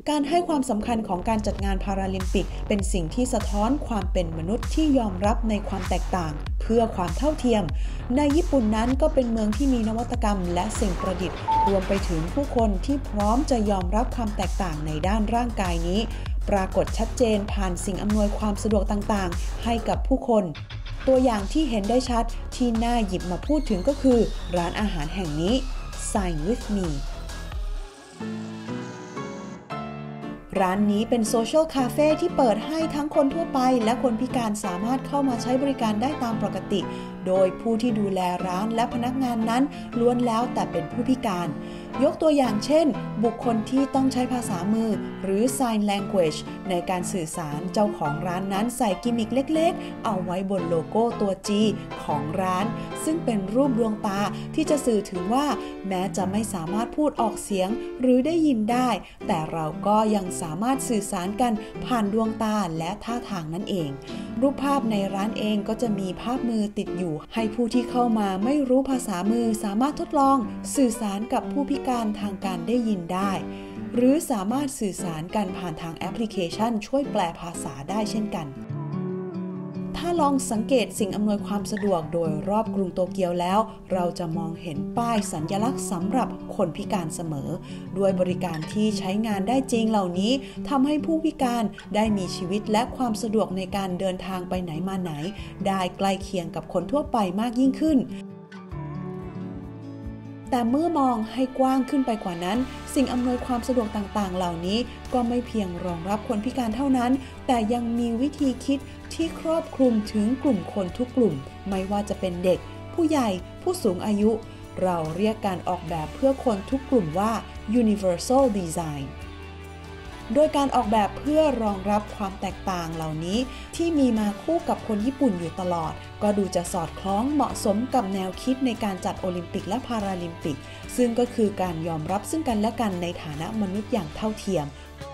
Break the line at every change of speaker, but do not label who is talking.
การให้ความสำคัญของการจัดงานพาราลิมปิกเป็นสิ่งที่สะท้อนความเป็นมนุษย์ที่ยอมรับในความแตกต่างเพื่อความเท่าเทียมในญี่ปุ่นนั้นก็เป็นเมืองที่มีนวัตกรรมและสิ่งประดิษฐ์รวมไปถึงผู้คนที่พร้อมจะยอมรับความแตกต่างในด้านร่างกายนี้ปรากฏชัดเจนผ่านสิ่งอำนวยความสะดวกต่างๆให้กับผู้คนตัวอย่างที่เห็นได้ชัดที่น่าหยิบมาพูดถึงก็คือร้านอาหารแห่งนี้ Sign with meร้านนี้เป็นโซเชียลคาเฟ่ที่เปิดให้ทั้งคนทั่วไปและคนพิการสามารถเข้ามาใช้บริการได้ตามปกติโดยผู้ที่ดูแลร้านและพนักงานนั้นล้วนแล้วแต่เป็นผู้พิการยกตัวอย่างเช่นบุคคลที่ต้องใช้ภาษามือหรือ Sign Language ในการสื่อสารเจ้าของร้านนั้นใส่กิมมิคเล็กๆเอาไว้บนโลโก้ตัว G ของร้านซึ่งเป็นรูปดวงตาที่จะสื่อถึงว่าแม้จะไม่สามารถพูดออกเสียงหรือได้ยินได้แต่เราก็ยังสามารถสื่อสารกันผ่านดวงตาและท่าทางนั่นเองรูปภาพในร้านเองก็จะมีภาพมือติดอยู่ให้ผู้ที่เข้ามาไม่รู้ภาษามือสามารถทดลองสื่อสารกับผู้พิการทางการได้ยินได้หรือสามารถสื่อสารกันผ่านทางแอปพลิเคชันช่วยแปลภาษาได้เช่นกันถ้าลองสังเกตสิ่งอำนวยความสะดวกโดยรอบกรุงโตเกียวแล้วเราจะมองเห็นป้ายสัญลักษณ์สำหรับคนพิการเสมอด้วยบริการที่ใช้งานได้จริงเหล่านี้ทำให้ผู้พิการได้มีชีวิตและความสะดวกในการเดินทางไปไหนมาไหนได้ใกล้เคียงกับคนทั่วไปมากยิ่งขึ้นแต่เมื่อมองให้กว้างขึ้นไปกว่านั้นสิ่งอำนวยความสะดวกต่างๆเหล่านี้ก็ไม่เพียงรองรับคนพิการเท่านั้นแต่ยังมีวิธีคิดที่ครอบคลุมถึงกลุ่มคนทุกกลุ่มไม่ว่าจะเป็นเด็กผู้ใหญ่ผู้สูงอายุเราเรียกการออกแบบเพื่อคนทุกกลุ่มว่า Universal Design โดยการออกแบบเพื่อรองรับความแตกต่างเหล่านี้ที่มีมาคู่กับคนญี่ปุ่นอยู่ตลอดก็ดูจะสอดคล้องเหมาะสมกับแนวคิดในการจัดโอลิมปิกและพาราลิมปิกซึ่งก็คือการยอมรับซึ่งกันและกันในฐานะมนุษย์อย่างเท่าเทียม